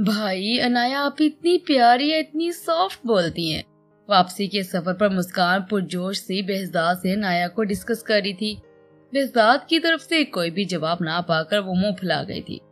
भाई अनाया, आप इतनी प्यारी है, इतनी सॉफ्ट बोलती हैं। वापसी के सफर पर मुस्कान पुरजोश से बेहज़ाद से अनाया को डिस्कस कर रही थी। बेहज़ाद की तरफ से कोई भी जवाब ना पाकर वो मुंह फुला गई थी।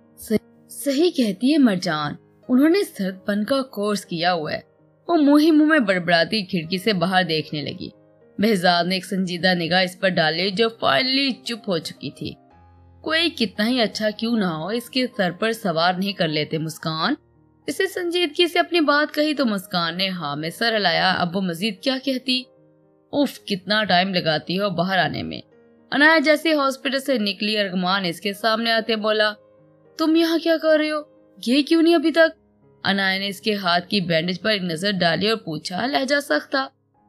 सही कहती है मरजान, उन्होंने सर्दपन का कोर्स किया हुआ है। वो मुंह ही मुंह में बड़बड़ाती खिड़की से बाहर देखने लगी। बेहज़ाद ने एक संजीदा निगाह इस पर डाली जो फाइनली चुप हो चुकी थी। कोई कितना ही अच्छा क्यों ना हो, इसके सर पर सवार नहीं कर लेते मुस्कान। इसे संजीदगी से अपनी बात कही तो मुस्कान ने हाँ में सर हिलाया। अब वो मजीद क्या कहती। उफ, कितना टाइम लगाती हो बाहर आने में। अनाया जैसे हॉस्पिटल से निकली, अरगमान इसके सामने आते बोला, तुम यहाँ क्या कर रहे हो, ये क्यों नहीं अभी तक। अनाया ने इसके हाथ की बैंडेज पर एक नजर डाली और पूछा लहजा सख्ता।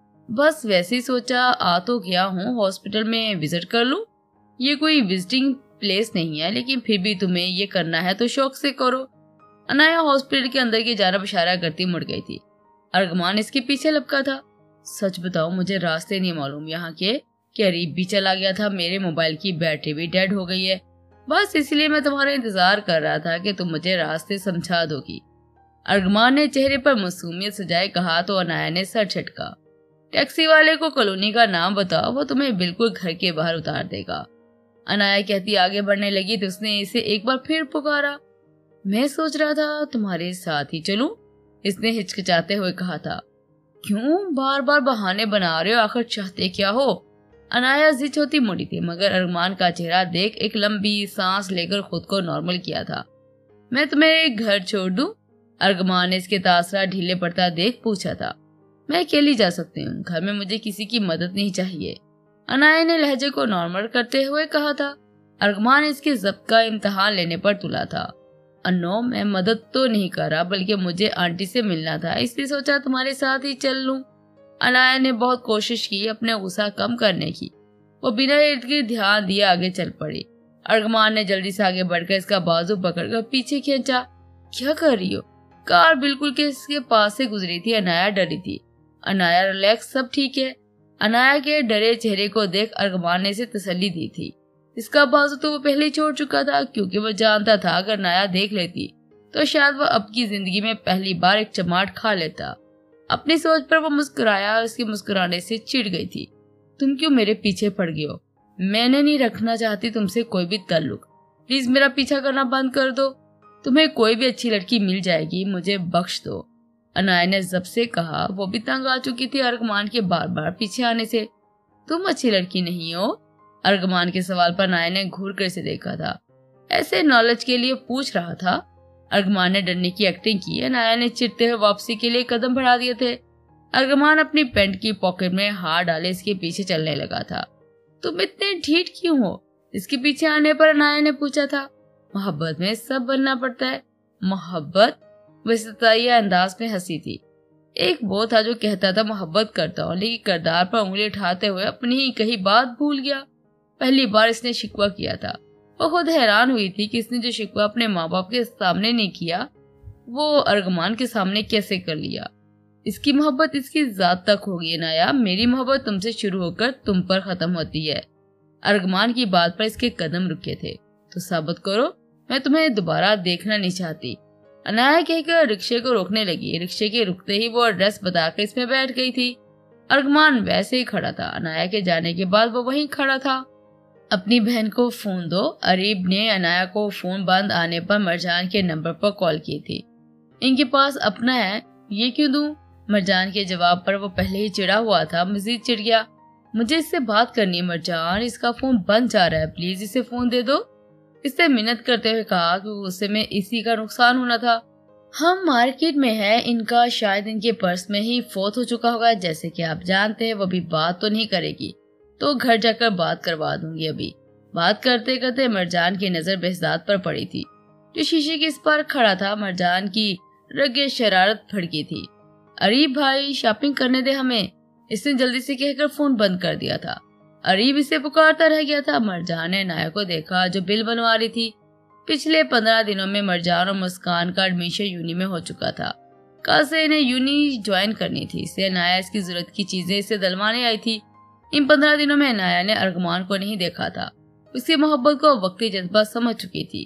बस वैसे ही सोचा आ तो गया हूँ, हॉस्पिटल में विजिट कर लूं। ये कोई विजिटिंग प्लेस नहीं है, लेकिन फिर भी तुम्हें ये करना है तो शौक से करो। अनाया हॉस्पिटल के अंदर की जानब इशारा करती मुड़ गई थी। अरगमान इसके पीछे लपका था। सच बताओ, मुझे रास्ते नहीं मालूम यहाँ के। करीब भी चला गया था, मेरे मोबाइल की बैटरी भी डेड हो गई है। बस इसलिए मैं तुम्हारा इंतजार कर रहा था कि तुम मुझे रास्ते समझा दोगी। अरगमान ने चेहरे पर मासूमियत सजाए कहा तो अनाया ने सर झटका। टैक्सी वाले को कॉलोनी का नाम बताओ, वो तुम्हें बिल्कुल घर के बाहर उतार देगा। अनाया कहती आगे बढ़ने लगी तो उसने इसे एक बार फिर पुकारा। मैं सोच रहा था तुम्हारे साथ ही चलूं, इसने हिचकिचाते हुए कहा था। क्यों बार बार बहाने बना रहे हो, आखिर चाहते क्या हो। अनाया जिद होती मुड़ी थी, मगर अरगमान का चेहरा देख एक लंबी सांस लेकर खुद को नॉर्मल किया था। मैं तुम्हें घर छोड़ दूं, अरगमान ने इसके तासरा ढीले पड़ता देख पूछा था। मैं अकेली जा सकती हूँ, घर में मुझे किसी की मदद नहीं चाहिए, अनाया ने लहजे को नॉर्मल करते हुए कहा था। अरगमान इसके जब्त का इम्तिहान लेने पर तुला था। अनो, मैं मदद तो नहीं कर रहा, बल्कि मुझे आंटी से मिलना था, इसलिए सोचा तुम्हारे साथ ही चल लूं। अनाया ने बहुत कोशिश की अपने गुस्सा कम करने की। वो बिना इर्द-गिर्द ध्यान दिए आगे चल पड़ी। अरगमान ने जल्दी से आगे बढ़कर इसका बाजू पकड़कर पीछे खींचा। क्या कर रही हो। कार बिल्कुल के इसके पास से गुजरी थी। अनाया डरी थी। अनाया रिलैक्स, सब ठीक है। अनाया के डरे चेहरे को देख अरगमान ने इसे तसल्ली दी थी। इसका बाजू तो वो पहले ही छोड़ चुका था, क्योंकि वो जानता था अगर अनाया देख लेती तो शायद वह अब की जिंदगी में पहली बार एक चमाट खा लेता। अपनी सोच पर वो मुस्कुराया और उसके मुस्कुराने से चिढ़ गई थी। तुम क्यों मेरे पीछे पड़ गए हो। मैंने नहीं रखना चाहती तुमसे कोई भी ताल्लुक, प्लीज मेरा पीछा करना बंद कर दो। तुम्हें कोई भी अच्छी लड़की मिल जाएगी, मुझे बख्श दो, अनाया ने जब से कहा। वो भी तंग आ चुकी थी अरगमान के बार बार पीछे आने से। तुम अच्छी लड़की नहीं हो, अरगमान के सवाल पर अनाया ने घूर कर से देखा था। ऐसे नॉलेज के लिए पूछ रहा था। अरगमान ने डरने की एक्टिंग की। अनाया ने चिढ़ते हुए वापसी के लिए कदम बढ़ा दिए थे। अरगमान अपनी पैंट की पॉकेट में हाथ डाले इसके पीछे चलने लगा था। तुम इतने ढीठ क्यों हो, इसके पीछे आने पर अनाया ने पूछा था। मोहब्बत में सब बनना पड़ता है। मोहब्बत, वह सताइया अंदाज में हंसी थी। एक वो था जो कहता था मोहब्बत करता हूँ, लेकिन किरदार पर उंगली उठाते हुए अपनी ही कही बात भूल गया। पहली बार इसने शिकवा किया था। वो खुद हैरान हुई थी कि इसने जो शिकवा अपने माँ बाप के सामने नहीं किया, वो अरगमान के सामने कैसे कर लिया। इसकी मोहब्बत इसकी जात तक होगी अनाया, मेरी मोहब्बत तुमसे शुरू होकर तुम पर खत्म होती है। अरगमान की बात पर इसके कदम रुके थे। तो साबित करो, मैं तुम्हें दोबारा देखना नहीं चाहती, अनाया कहकर रिक्शे को रोकने लगी। रिक्शे के रुकते ही वो एड्रेस बताकर इसमें बैठ गई थी। अरगमान वैसे ही खड़ा था। अनाया के जाने के बाद वो वहीं खड़ा था। अपनी बहन को फोन दो, अरीब ने अनाया को फोन बंद आने पर मरजान के नंबर पर कॉल की थी। इनके पास अपना है, ये क्यों दूं? मरजान के जवाब पर वो पहले ही चिढ़ा हुआ था, मजीद चिढ़ गया। मुझे इससे बात करनी है मरजान, इसका फोन बंद जा रहा है, प्लीज इसे फोन दे दो। इससे मिन्नत करते हुए कहा कि गुस्से में इसी का नुकसान होना था। हम मार्केट में है, इनका शायद इनके पर्स में ही फोत हो चुका होगा, जैसे कि आप जानते हैं। वो भी बात तो नहीं करेगी, तो घर जाकर बात करवा दूंगी। अभी बात करते करते मरजान की नजर बेहज़ाद पर पड़ी थी, जो शीशे के इस पार खड़ा था। मरजान की रगे शरारत भड़की थी। अरीब भाई, शॉपिंग करने दे हमें, इसने जल्दी से कहकर फोन बंद कर दिया था। अरीब इसे पुकारता रह गया था। मरजान ने अनाया को देखा जो बिल बनवा रही थी। पिछले 15 दिनों में मरजान और मुस्कान का एडमिशन यूनी में हो चुका था। कल से इन्हें यूनी ज्वाइन करनी थी, इससे अनाया इसकी जरूरत की चीजें इसे दिलवाने आई थी। इन 15 दिनों में अनाया ने अरगमान को नहीं देखा था। उसकी मोहब्बत को वक्ती जज्बा समझ चुकी थी।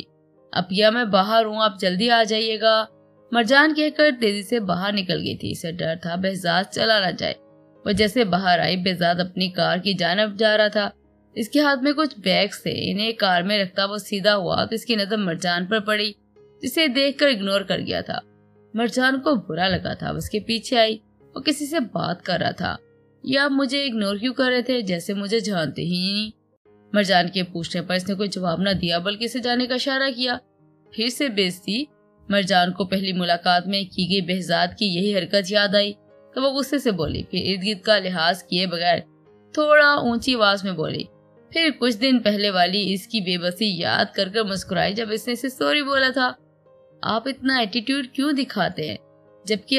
अपिया मैं बाहर हूँ, आप जल्दी आ जाइएगा। मरजान कहकर तेजी से बाहर निकल गई थी। इसे डर था behzad चला न जाए। वह जैसे बाहर आई, behzad अपनी कार की जानब जा रहा था। इसके हाथ में कुछ बैग्स थे। इन्हें कार में रखता वो सीधा हुआ तो इसकी नजर मरजान पर पड़ी, जिसे देखकर इग्नोर कर गया था। मरजान को बुरा लगा था। उसके पीछे आई, वो किसी से बात कर रहा था। या आप मुझे इग्नोर क्यों कर रहे थे, जैसे मुझे जानते ही नहीं। मरजान के पूछने पर इसने कोई जवाब न दिया, बल्कि इसे जाने का इशारा किया। फिर से बेइज्जती। मरजान को पहली मुलाकात में की गई behzad की यही हरकत याद आई तो वो गुस्से से बोली। फिर इर्द गिर्द का लिहाज किए बगैर थोड़ा ऊंची आवाज में बोली। फिर कुछ दिन पहले वाली इसकी बेबसी याद कर कर मुस्कुराई जब इसने इसे सॉरी बोला था। आप इतना एटीट्यूड क्यों दिखाते हैं, जबकि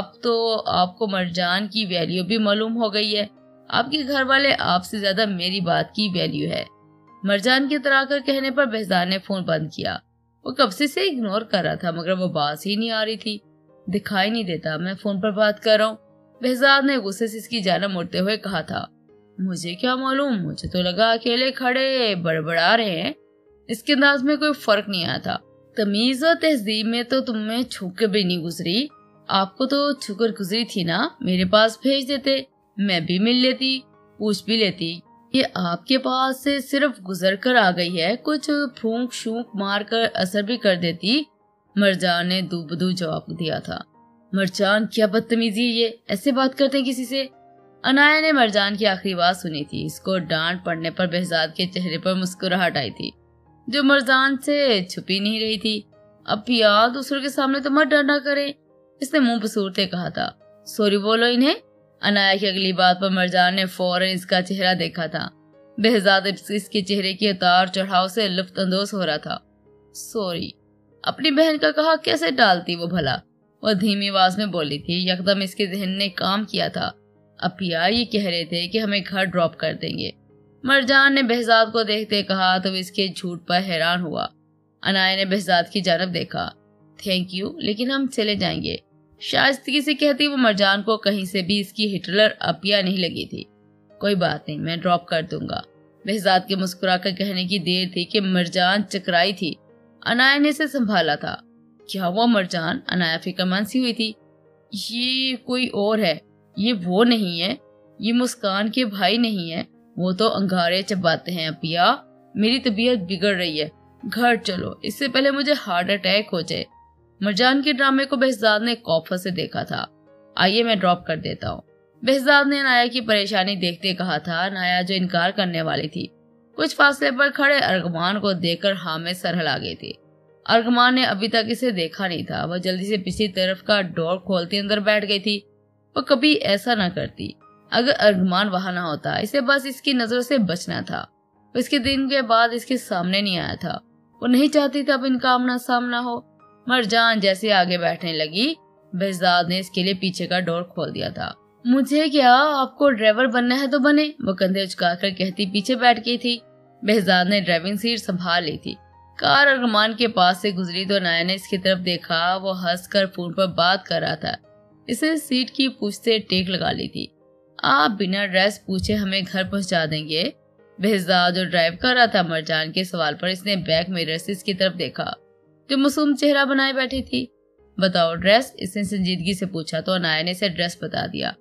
आपको मरजान की वैल्यू भी मालूम हो गई है। आपके घर वाले आपसे ज्यादा मेरी बात की वैल्यू है। मरजान के तराकर कहने पर behzad ने फोन बंद किया। वो कब से इग्नोर कर रहा था, मगर वो बात ही नहीं आ रही थी। दिखाई नहीं देता, मैं फोन पर बात कर रहा हूँ, behzad ने गुस्से से इसकी जानब मुड़ते हुए कहा था। मुझे क्या मालूम, मुझे तो लगा अकेले खड़े बड़बड़ा रहे हैं। इसके अंदाज में कोई फर्क नहीं आया था। तमीज और तहजीब में तो तुम में छुक भी नहीं गुजरी। आपको तो छुकर गुजरी थी ना, मेरे पास भेज देते, मैं भी मिल लेती, पूछ भी लेती। ये आपके पास से सिर्फ गुजर कर आ गई है, कुछ फूंक शूंक मार कर असर भी कर देती। मरजान ने दूबदू जवाब दिया था। मरजान क्या बदतमीजी है ये, ऐसे बात करते हैं किसी से। अनाया ने मरजान की आखिरी बात सुनी थी। इसको डांट पड़ने पर behzad के चेहरे पर मुस्कुराहट आई थी, जो मरजान से छुपी नहीं रही थी। अब यार दूसरों के सामने तो मत डरना करे, इसने मुंह पसूरते कहा था। सॉरी बोलो इन्हें। अनाया की अगली बात पर मरजान ने फौरन इसका चेहरा देखा था। behzad इसके चेहरे के उतार चढ़ाव से लुफ्त अंदोज हो रहा था। सॉरी, अपनी बहन का कहा कैसे डालती वो भला, वह धीमी आवाज में बोली थी। यकदम इसके जहन ने काम किया था। अपिया ये कह रहे थे कि हमें घर ड्रॉप कर देंगे। मरजान ने behzad को देखते कहा तो इसके झूठ पर हैरान हुआ। अनाया ने behzad की जानब देखा। थैंक यू, लेकिन हम चले जाएंगे। शाइस्तगी से कहती वो मरजान को कहीं से भी इसकी हिटलर अपिया नहीं लगी थी। कोई बात नहीं, मैं ड्रॉप कर दूंगा। behzad के मुस्कुराकर कहने की देर थी कि मरजान चकराई थी। अनाया ने इसे संभाला था। क्या हुआ मरजान, अनाया फिक्रमंद सी हुई थी। ये कोई और है, ये वो नहीं है, ये मुस्कान के भाई नहीं है, वो तो अंगारे चबाते हैं। अपिया, मेरी तबीयत बिगड़ रही है, घर चलो, इससे पहले मुझे हार्ट अटैक हो जाए। मरजान के ड्रामे को behzad ने कौफत से देखा था। आइए मैं ड्रॉप कर देता हूँ, behzad ने अनाया की परेशानी देखते कहा था। अनाया जो इनकार करने वाली थी, कुछ फासले पर खड़े अर्गमान को देखकर हाँ में सर हिला गई थी। अर्गमान ने अभी तक इसे देखा नहीं था। वह जल्दी से पिछली तरफ का डोर खोलती अंदर बैठ गई थी। वो कभी ऐसा न करती अगर अर्गमान वहां ना होता। इसे बस इसकी नजरों से बचना था। वो इसके दिन के बाद इसके सामने नहीं आया था। वो नहीं चाहती था अब इनका आमना सामना हो। मरजान जैसे आगे बैठने लगी, behzad ने इसके लिए पीछे का डोर खोल दिया था। मुझे क्या, आपको ड्राइवर बनना है तो बने, वो कंधे उचकाकर कहती पीछे बैठ गई थी। behzad ने ड्राइविंग सीट संभाल ली थी। कार अर्गमान के पास से गुजरी तो नाया ने इसकी तरफ देखा। वो हंसकर फोन पर बात कर रहा था। इसे सीट की पूछ से टेक लगा ली थी। आप बिना ड्रेस पूछे हमें घर पहुंचा देंगे? behzad जो ड्राइव कर रहा था मरजान के सवाल पर इसने बैक मिरर से इसकी तरफ देखा, जो मासूम चेहरा बनाए बैठी थी। बताओ ड्रेस, इसने संजीदगी से पूछा तो अनाया ने इसे ड्रेस बता दिया।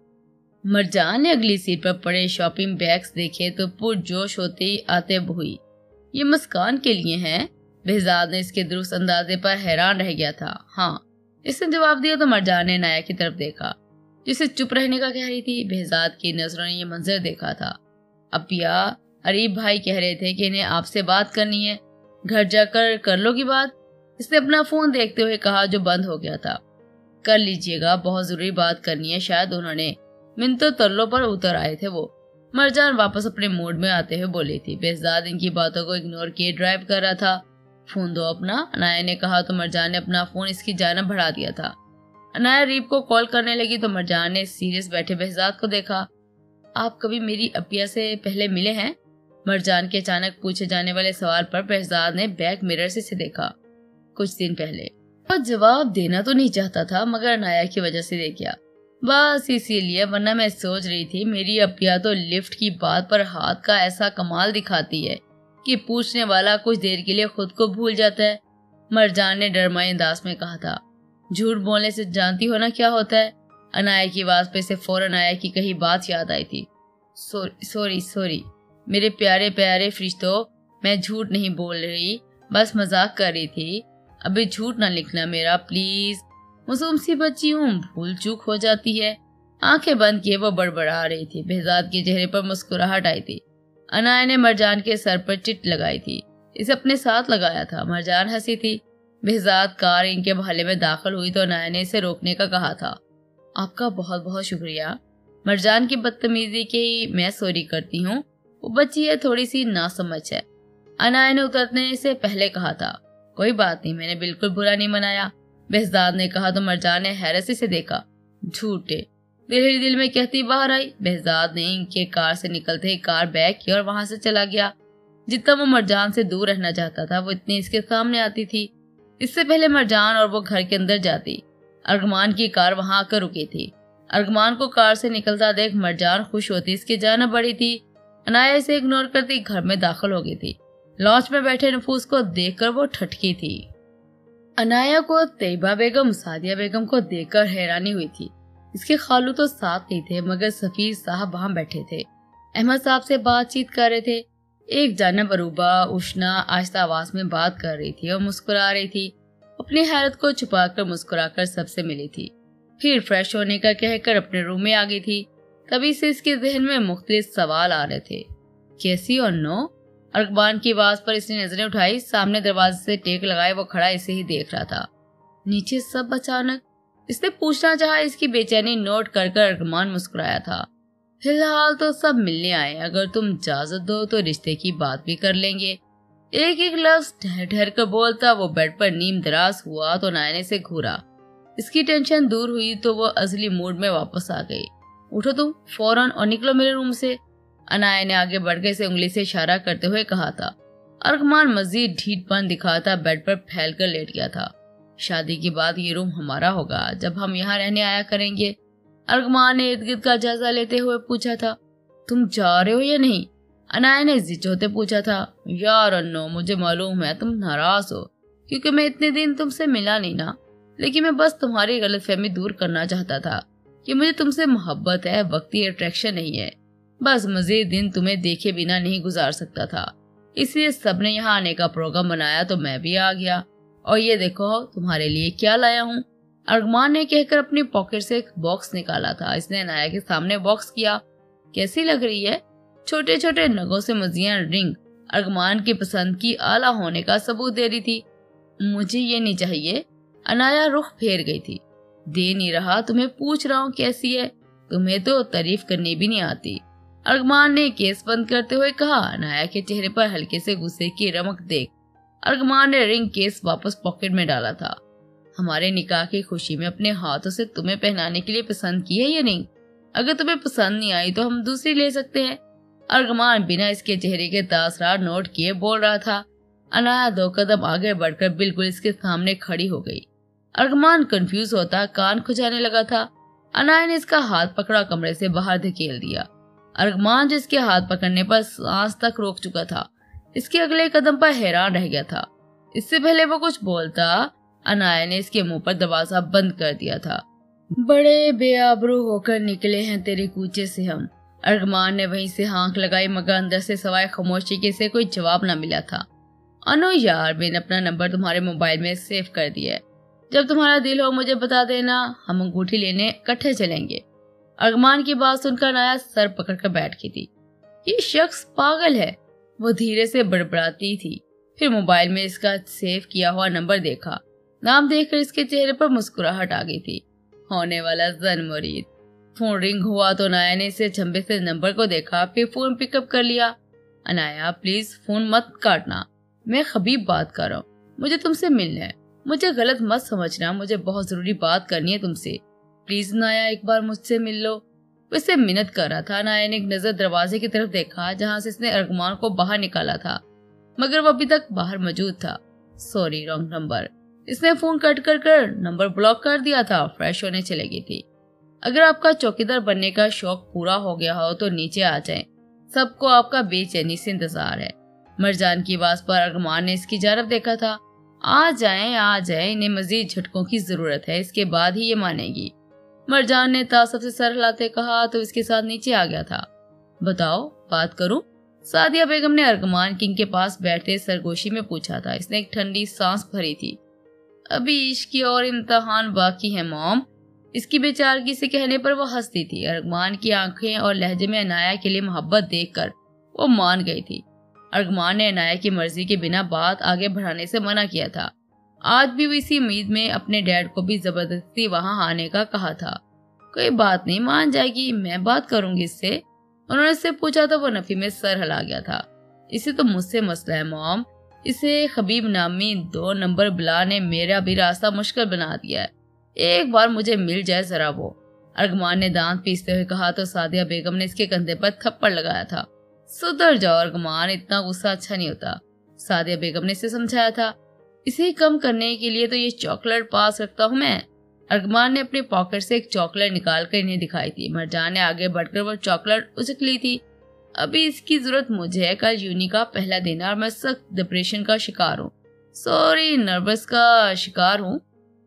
मरजान ने अगली सीट पर पड़े शॉपिंग बैग्स देखे तो पुरजोश होते ही आते हुई। ये मुस्कान के लिए हैं? behzad ने इसके दुरुस्त अंदाजे पर हैरान रह गया था। हाँ, इसने जवाब दिया तो मरजान ने नाया की तरफ देखा, जिसे चुप रहने का कह रही थी। behzad की नजरों ने यह मंजर देखा था। अपिया, अरीब भाई कह रहे थे कि इन्हें आपसे बात करनी है, घर जाकर कर लोगी बात? इसने अपना फोन देखते हुए कहा, जो बंद हो गया था। कर लीजिएगा, बहुत जरूरी बात करनी है। शायद उन्होंने मिन्तो तरलों पर उतर आए थे वो। मरजान वापस अपने मूड में आते हुए बोली थी। behzad इनकी बातों को इग्नोर किए ड्राइव कर रहा था। फोन दो अपना, अनाया ने कहा तो मरजान ने अपना फोन इसकी जानब बढ़ा दिया था। अनाया रीब को कॉल करने लगी तो मरजान ने सीरियस बैठे behzad को देखा। आप कभी मेरी अपिया से पहले मिले हैं? मरजान के अचानक पूछे जाने वाले सवाल पर behzad ने बैक मिरर से इसे देखा। कुछ दिन पहले। और जवाब देना तो नहीं चाहता था, मगर अनाया की वजह से दे गया। बस इसीलिए, वरना मैं सोच रही थी मेरी अपिया तो लिफ्ट की बात पर हाथ का ऐसा कमाल दिखाती है कि पूछने वाला कुछ देर के लिए खुद को भूल जाता है। मरजान ने डरमय अंदाज में कहा था। झूठ बोलने से जानती हो ना क्या होता है। अनाया की आवाज पे से फौरन आया कि कहीं बात याद आई थी। सॉरी मेरे प्यारे प्यारे फरिश्तों, मैं झूठ नहीं बोल रही, बस मजाक कर रही थी। अभी झूठ ना लिखना मेरा प्लीज। मासूम सी बच्ची हूँ, भूल चूक हो जाती है। आंखें बंद किए वो बड़बड़ा रही थी। behzad के चेहरे पर मुस्कुराहट आई थी। अनाया ने मरजान के सर पर चिट लगाई थी। इसे अपने साथ लगाया था। मरजान हंसी थी। behzad कार इनके मोहल्ले में दाखिल हुई तो अनाया ने इसे रोकने का कहा था। आपका बहुत बहुत शुक्रिया। मरजान की बदतमीजी के मैं सॉरी करती हूँ, वो बच्ची है, थोड़ी सी नासमझ है। अनाया ने उतरने से पहले कहा था। कोई बात नहीं, मैंने बिल्कुल बुरा नहीं मनाया, behzad ने कहा तो मरजान ने हैरत से देखा। झूठे, दिल ही दिल में कहती बाहर आई। behzad ने इनके कार से निकलते ही कार बैक की और वहां से चला गया। जितना वो मरजान से दूर रहना चाहता था वो इतनी इसके सामने आती थी। इससे पहले मरजान और वो घर के अंदर जाती, अर्गमान की कार वहां आकर रुकी थी। अर्गमान को कार से निकलता देख मरजान खुश होती, इसकी जान बढ़ी थी। अनाया इसे इग्नोर करती घर में दाखिल हो गई थी। लॉन्च में बैठे नफूस को देखकर वो ठटकी थी। अनाया को तैयबा बेगम, सादिया बेगम को देखकर हैरानी हुई थी। इसके खालू तो साथ नहीं थे, मगर सफीर साहब वहां बैठे थे, अहमद साहब से बातचीत कर रहे थे। एक जानब अरूबा उष्णा आहिस्ता आवाज में बात कर रही थी और मुस्कुरा रही थी। अपनी हैरत को छुपाकर मुस्कुराकर सबसे मिली थी। फिर फ्रेश होने का कहकर अपने रूम में आ गई थी। तभी से इसके जहन में मुख्तलिफ सवाल आ रहे थे। कैसी और नो? अर्गबान की आवाज पर इसने नजरें उठाई। सामने दरवाजे से टेक लगाए वो खड़ा इसे ही देख रहा था। नीचे सब अचानक इसने पूछना चाहा। इसकी बेचैनी नोट कर कर अर्गमान मुस्कुराया था। फिलहाल तो सब मिलने आए, अगर तुम इजाजत दो तो रिश्ते की बात भी कर लेंगे। एक एक लफ्ज ठहर ठहर कर बोलता वो बेड पर नीम दराज हुआ तो नायने से घूरा। इसकी टेंशन दूर हुई तो वो असली मूड में वापस आ गई। उठो तुम फौरन और निकलो मेरे रूम से। अनाया ने आगे बढ़ के इसे उंगली से इशारा करते हुए कहा था। अर्गमान मजीद ढीठपन दिखाता बेड पर फैल कर लेट गया था। शादी के बाद ये रूम हमारा होगा, जब हम यहाँ रहने आया करेंगे। अर्गमान ने इर्द गिर्द का जायजा लेते हुए पूछा था। तुम जा रहे हो या नहीं? अनाया ने जिचोते पूछा था। यार अन्नो, मुझे मालूम है तुम नाराज हो क्योंकि मैं इतने दिन तुमसे मिला नहीं ना, लेकिन मैं बस तुम्हारी गलतफहमी दूर करना चाहता था कि मुझे तुमसे मोहब्बत है, वक्ती अट्रैक्शन नहीं है। बस मजीद दिन तुम्हें देखे बिना नहीं गुजार सकता था, इसलिए सबने यहाँ आने का प्रोग्राम बनाया तो मैं भी आ गया। और ये देखो तुम्हारे लिए क्या लाया हूँ। अर्गमान ने कहकर अपनी पॉकेट से एक बॉक्स निकाला था। इसने अनाया के सामने बॉक्स किया। कैसी लग रही है? छोटे छोटे नगों से मजियां रिंग अर्गमान की पसंद की आला होने का सबूत दे रही थी। मुझे ये नहीं चाहिए। अनाया रुख फेर गई थी। दे नहीं रहा, तुम्हें पूछ रहा हूँ कैसी है, तुम्हें तो तारीफ करनी भी नहीं आती। अर्गमान ने केस बंद करते हुए कहा। अनाया के चेहरे पर हल्के से गुस्से की रमक देख अर्गमान ने रिंग केस वापस पॉकेट में डाला था। हमारे निकाह की खुशी में अपने हाथों से तुम्हें पहनाने के लिए पसंद की है या नहीं? अगर तुम्हें पसंद नहीं आई तो हम दूसरी ले सकते हैं। अर्गमान बिना इसके चेहरे के तासरार नोट किए बोल रहा था। अनाया 2 कदम आगे बढ़कर बिल्कुल इसके सामने खड़ी हो गई। अर्गमान कंफ्यूज होता कान खुजाने लगा था। अनाया ने इसका हाथ पकड़ा, कमरे से बाहर धकेल दिया। अर्गमान जिसके हाथ पकड़ने पर सांस तक रोक चुका था, इसके अगले कदम पर हैरान रह गया था। इससे पहले वो कुछ बोलता, अनाया ने इसके मुंह पर दरवाजा बंद कर दिया था। बड़े बेआबरू होकर निकले हैं तेरे कूचे से हम। अर्गमान ने वहीं से हाँक लगाई, मगर अंदर से सवाए खामोशी के से कोई जवाब न मिला था। अनु यार, मैंने अपना नंबर तुम्हारे मोबाइल में सेव कर दिया है, जब तुम्हारा दिल हो मुझे बता देना, हम अंगूठी लेने इकट्ठे चलेंगे। अर्गमान की बात सुनकर अनाया सर पकड़कर बैठ गई थी। ये शख्स पागल है, वो धीरे से बड़बड़ाती थी। फिर मोबाइल में इसका सेव किया हुआ नंबर देखा। नाम देखकर इसके चेहरे पर मुस्कुराहट आ गई थी। होने वाला जन मुरीद। फोन रिंग हुआ तो अनाया ने इसे झंबे से नंबर को देखा, फिर फोन पिकअप कर लिया। अनाया प्लीज फोन मत काटना, मैं खबीब बात कर रहा हूँ, मुझे तुमसे मिलना है। मुझे गलत मत समझना, मुझे बहुत जरूरी बात करनी है तुमसे। प्लीज अनाया, एक बार मुझसे मिल लो। वैसे मिन्नत कर रहा था। अनाया ने एक नजर दरवाजे की तरफ देखा जहाँ से इसने अर्गमान को बाहर निकाला था, मगर वो अभी तक बाहर मौजूद था। Sorry, wrong number. इसने फोन कट कर नंबर ब्लॉक कर दिया था। फ्रेश होने चले गई थी। अगर आपका चौकीदार बनने का शौक पूरा हो गया हो तो नीचे आ जाएं, सबको आपका बेचैनी से इंतजार है। मरजान की आवाज पर अर्गमान ने इसकी जानब देखा था। आ जाए, इन्हें मजीद झटकों की जरूरत है, इसके बाद ही ये मानेगी। मरजान ने तासब से सर हिलाते कहा तो इसके साथ नीचे आ गया था। बताओ, बात करूं? सादिया बेगम ने अर्गमान किंग के पास बैठते सरगोशी में पूछा था। इसने एक ठंडी सांस भरी थी। अभी इश्क की और इम्तिहान बाकी है मॉम। इसकी बेचारगी से कहने पर वो हंसती थी। अर्गमान की आंखें और लहजे में अनाया के लिए मोहब्बत देखकर वो मान गई थी। अर्गमान ने अनाया की मर्जी के बिना बात आगे बढ़ाने से मना किया था। आज भी वो इसी उम्मीद में अपने डैड को भी जबरदस्ती वहां आने का कहा था। कोई बात नहीं, मान जाएगी, मैं बात करूंगी इससे। उन्होंने इससे पूछा तो वो नफी में सर हिला गया था। इसे तो मुझसे मसला है मॉम। इसे खबीब नामी 2 नंबर बिला ने मेरा भी रास्ता मुश्किल बना दिया है। एक बार मुझे मिल जाए जरा वो। अर्गमान ने दांत पीसते हुए कहा तो सादिया बेगम ने इसके कंधे पर थप्पड़ लगाया था। सुधर जाओ अर्गमान, इतना गुस्सा अच्छा नहीं होता। सादिया बेगम ने इसे समझाया था। इसे कम करने के लिए तो ये चॉकलेट पास रखता हूँ मैं। अर्गमान ने अपनी पॉकेट से एक चॉकलेट निकाल कर इन्हें दिखाई थी। मरजान ने आगे बढ़कर वो चॉकलेट उचक ली थी। अभी इसकी जरूरत मुझे है। कल यूनी का पहला दिन और मैं सख्त डिप्रेशन का शिकार हूँ। सॉरी, नर्वस का शिकार हूँ।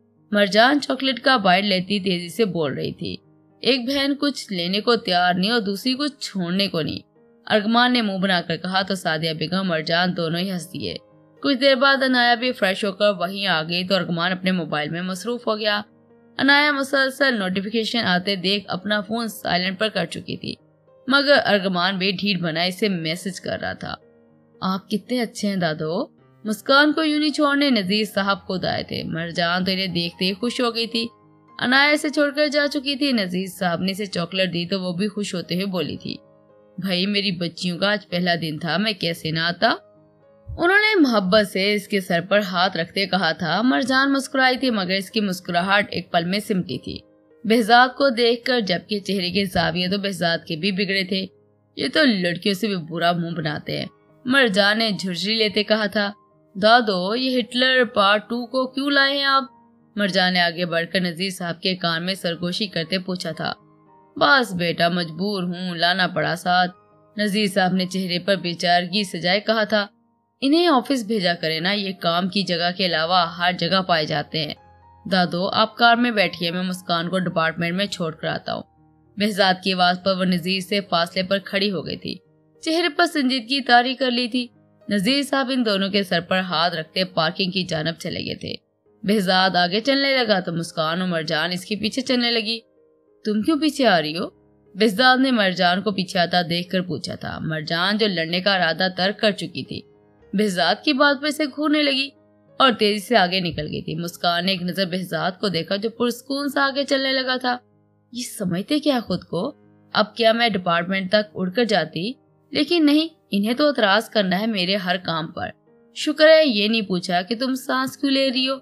मरजान चॉकलेट का बाइट लेती तेजी से बोल रही थी। एक बहन कुछ लेने को तैयार नहीं और दूसरी कुछ छोड़ने को नहीं। अर्गमान ने मुंह बनाकर कहा तो सादिया बेगम मरजान दोनों ही हंस दिए। कुछ देर बाद अनाया भी फ्रेश होकर वहीं आ गई तो अर्गमान अपने मोबाइल में मसरूफ हो गया। अनाया मुसलसल नोटिफिकेशन आते देख अपना फोन साइलेंट पर कर चुकी थी, मगर अर्गमान भी ढीठ बना इसे मैसेज कर रहा था। आप कितने अच्छे हैं दादो। मुस्कान को यूनी छोड़ने नजीर साहब खुद आए थे। मरजान तो इन्हें देखते ही खुश हो गई थी। अनाया इसे छोड़कर जा चुकी थी। नजीर साहब ने इसे चॉकलेट दी तो वो भी खुश होते हुए बोली थी, भाई मेरी बच्चियों का आज पहला दिन था, मैं कैसे ना आता। उन्होंने मोहब्बत से इसके सर पर हाथ रखते कहा था। मरजान मुस्कुराई थी मगर इसकी मुस्कुराहट एक पल में सिमटी थी। बेहजाद को देखकर, जबकि चेहरे के जाविये तो बेहजाद के भी बिगड़े थे। ये तो लड़कियों से भी बुरा मुंह बनाते हैं। मरजान ने झुर्री लेते कहा था, दादो ये हिटलर पार्ट 2 को क्यों लाए हैं आप? मरजान ने आगे बढ़कर नजीर साहब के कान में सरगोशी करते पूछा था। बस बेटा, मजबूर हूँ, लाना पड़ा साथ। नजीर साहब ने चेहरे पर बेचारगी सजाए कहा था। इन्हें ऑफिस भेजा करे ना, ये काम की जगह के अलावा हर जगह पाए जाते हैं। दादो आप कार में बैठिए, मैं मुस्कान को डिपार्टमेंट में छोड़ कर आता हूँ। बेहजाद की आवाज पर वो नजीर से फासले पर खड़ी हो गई थी। चेहरे पर संजीदगी तारी कर ली थी। नजीर साहब इन दोनों के सर पर हाथ रखते पार्किंग की जानब चले गए थे। बेहजाद आगे चलने लगा तो मुस्कान और मरजान इसके पीछे चलने लगी। तुम क्यों पीछे आ रही हो? बेहजाद ने मरजान को पीछे आता देखकर पूछा था। मरजान जो लड़ने का इरादा तर्क कर चुकी थी, बेहजाद की बात पर से घूरने लगी और तेजी से आगे निकल गई थी। मुस्कान ने एक नजर बेहजाद को देखा जो पुरस्कून से आगे चलने लगा था। ये समझते क्या खुद को? अब क्या मैं डिपार्टमेंट तक उड़कर जाती? लेकिन नहीं, इन्हें तो एतराज करना है मेरे हर काम पर। शुक्र है ये नहीं पूछा कि तुम सांस क्यों ले रही हो।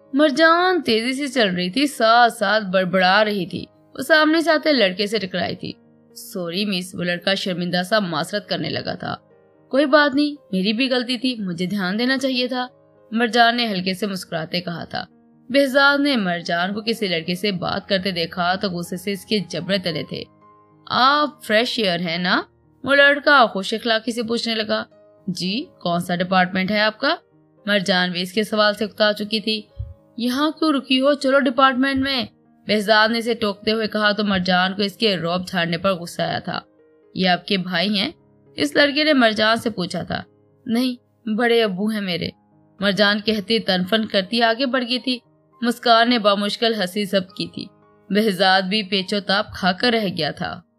मरजान तेजी से चल रही थी, साथ साथ बड़बड़ा रही थी। वो सामने से आते लड़के से टकराई थी। सॉरी मिस, वो लड़का शर्मिंदा सा मासरत करने लगा था। कोई बात नहीं, मेरी भी गलती थी, मुझे ध्यान देना चाहिए था। मरजान ने हल्के से मुस्कुराते कहा था। बेहजाद ने मरजान को किसी लड़के से बात करते देखा तो गुस्से से इसके जबड़े तले थे। आप फ्रेश एयर है ना? वो लड़का खुश अखलाकी से पूछने लगा। जी, कौन सा डिपार्टमेंट है आपका? मरजान भी इसके सवाल से उकता चुकी थी। यहाँ क्यों रुकी हो, चलो डिपार्टमेंट में। बेहजाद ने इसे टोकते हुए कहा तो मरजान को इसके रौब झाड़ने पर गुस्सा आया था। ये आपके भाई हैं? इस लड़के ने मरजान से पूछा था। नहीं, बड़े अब्बू हैं मेरे। मरजान कहती तनफन करती आगे बढ़ गई थी। मुस्कान ने बामुश्किल हंसी जब्त की थी। बेहजाद भी पेचोताप खाकर रह गया था।